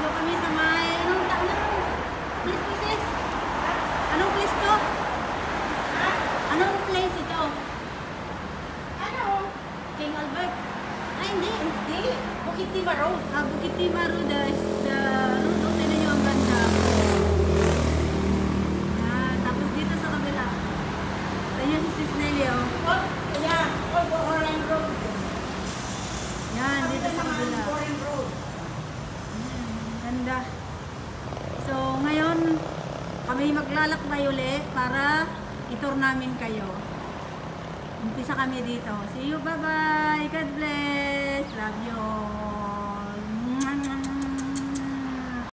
Dito kami sa may, anong place to sis? Anong place to? Anong place ito? Ano? King Albert? Ay, hindi. Hindi. Bukit Timah Rd. Bukit Timah Rd, the road. O, tinan nyo ang ganda. Yan. Tapos dito sa kabila. Ayan si Sis Nelly, oh. Oh, yeah. Oh, Orange Road. Yan, dito sa kabila. Orange Road. Ganda. So, ngayon, kami maglalakbay uli para i-tour namin kayo. Umpisa kami dito. See you, bye-bye. God bless. Love you all.